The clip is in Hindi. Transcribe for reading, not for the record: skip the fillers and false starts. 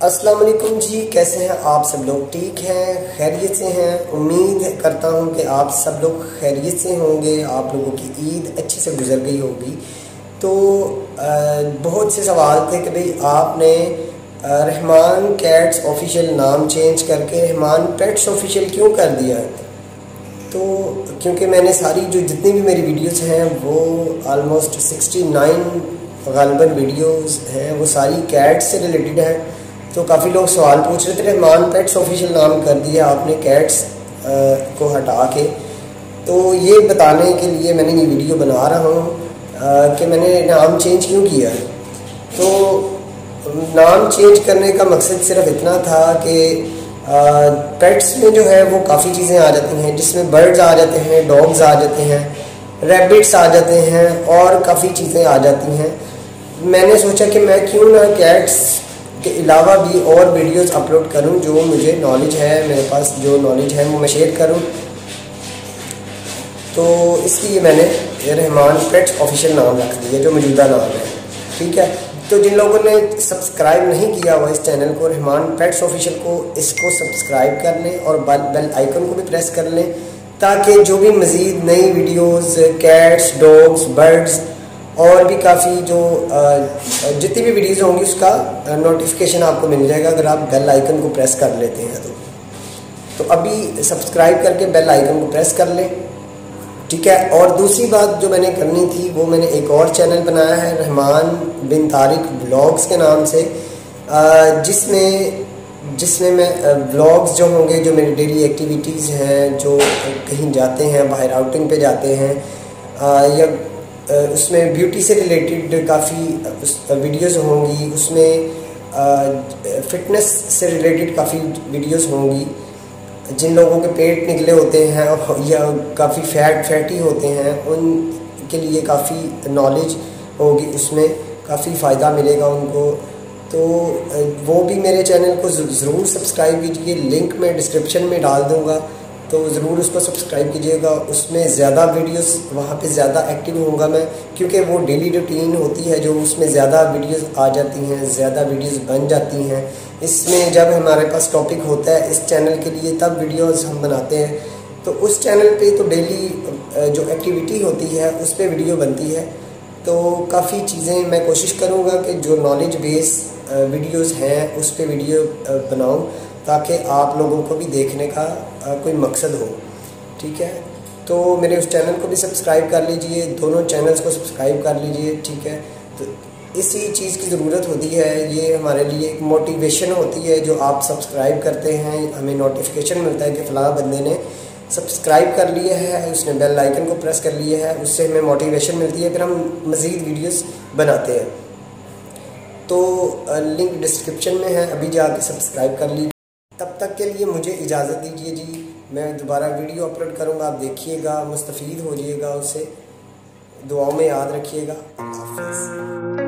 अस्सलाम वालेकुम जी, कैसे हैं आप सब लोग? ठीक हैं, खैरियत से हैं? उम्मीद करता हूं कि आप सब लोग खैरियत से होंगे। आप लोगों की ईद अच्छी से गुजर गई होगी। तो बहुत से सवाल थे कि भाई आपने रहमान कैट्स ऑफिशियल नाम चेंज करके रहमान पेट्स ऑफिशियल क्यों कर दिया है। तो क्योंकि मैंने सारी जो जितनी भी मेरी वीडियोस हैं वो ऑलमोस्ट 69 गालिबन वीडियोस हैं, वो सारी कैट्स से रिलेटेड हैं। तो काफ़ी लोग सवाल पूछ रहे थे, रहमान पेट्स ऑफिशियल नाम कर दिया आपने कैट्स को हटा के। तो ये बताने के लिए मैंने ये वीडियो बना रहा हूँ कि मैंने नाम चेंज क्यों किया है। तो नाम चेंज करने का मकसद सिर्फ इतना था कि पेट्स में जो है वो काफ़ी चीज़ें आ जाती हैं, जिसमें बर्ड्स आ जाते हैं, डॉग्स आ जाते हैं, रैबिट्स आ जाते हैं और काफ़ी चीज़ें आ जाती हैं। मैंने सोचा कि मैं क्यों ना कैट्स के अलावा भी और वीडियोस अपलोड करूं, जो मुझे नॉलेज है, मेरे पास जो नॉलेज है वो मैं शेयर करूं। तो इसलिए मैंने रहमान पेट्स ऑफिशियल नाम रख दिया, जो मौजूदा नाम है। ठीक है, तो जिन लोगों ने सब्सक्राइब नहीं किया हुआ इस चैनल को, रहमान पेट्स ऑफिशियल को, इसको सब्सक्राइब कर लें और बेल आइकन को भी प्रेस कर लें, ताकि जो भी मज़ीद नई वीडियोस कैट्स, डॉग्स, बर्ड्स और भी काफ़ी जो जितनी भी वीडियोस होंगी उसका नोटिफिकेशन आपको मिल जाएगा अगर आप बेल आइकन को प्रेस कर लेते हैं। तो अभी सब्सक्राइब करके बेल आइकन को प्रेस कर लें। ठीक है, और दूसरी बात जो मैंने करनी थी, वो मैंने एक और चैनल बनाया है रहमान बिन तारिक ब्लॉग्स के नाम से, जिसमें मैं ब्लॉग्स जो होंगे, जो मेरी डेली एक्टिविटीज़ हैं, जो कहीं जाते हैं, बाहर आउटिंग पे जाते हैं, या उसमें ब्यूटी से रिलेटेड काफ़ी वीडियोस होंगी, उसमें फ़िटनेस से रिलेटेड काफ़ी वीडियोस होंगी। जिन लोगों के पेट निकले होते हैं या काफ़ी फैटी होते हैं, उनके लिए काफ़ी नॉलेज होगी, उसमें काफ़ी फ़ायदा मिलेगा उनको। तो वो भी मेरे चैनल को ज़रूर सब्सक्राइब कीजिए, लिंक मैं डिस्क्रिप्शन में डाल दूँगा, तो ज़रूर उसको सब्सक्राइब कीजिएगा। उसमें ज़्यादा वीडियोस, वहाँ पे ज़्यादा एक्टिव होऊंगा मैं, क्योंकि वो डेली रूटीन होती है जो उसमें ज़्यादा वीडियोस आ जाती हैं, ज़्यादा वीडियोस बन जाती हैं। इसमें जब हमारे पास टॉपिक होता है इस चैनल के लिए, तब वीडियोस हम बनाते हैं। तो उस चैनल पे तो डेली जो एक्टिविटी होती है उस पर वीडियो बनती है। तो काफ़ी चीज़ें मैं कोशिश करूँगा कि जो नॉलेज बेस वीडियोज़ हैं उस पर वीडियो बनाऊँ, ताकि आप लोगों को भी देखने का कोई मकसद हो। ठीक है, तो मेरे उस चैनल को भी सब्सक्राइब कर लीजिए, दोनों चैनल्स को सब्सक्राइब कर लीजिए। ठीक है, तो इसी चीज़ की ज़रूरत होती है, ये हमारे लिए एक मोटिवेशन होती है। जो आप सब्सक्राइब करते हैं, हमें नोटिफिकेशन मिलता है कि फ़लाँ बंदे ने सब्सक्राइब कर लिया है, उसने बेल आइकन को प्रेस कर लिया है, उससे हमें मोटिवेशन मिलती है, फिर हम मज़ीद वीडियोस बनाते हैं। तो लिंक डिस्क्रिप्शन में है, अभी जाके सब्सक्राइब कर लीजिए। तब तक के लिए मुझे इजाज़त दीजिए जी, मैं दोबारा वीडियो अपलोड करूँगा, आप देखिएगा, मुस्तफ़ीद हो जाइएगा उससे। दुआओं में याद रखिएगा। अल्लाह हाफ़िज़।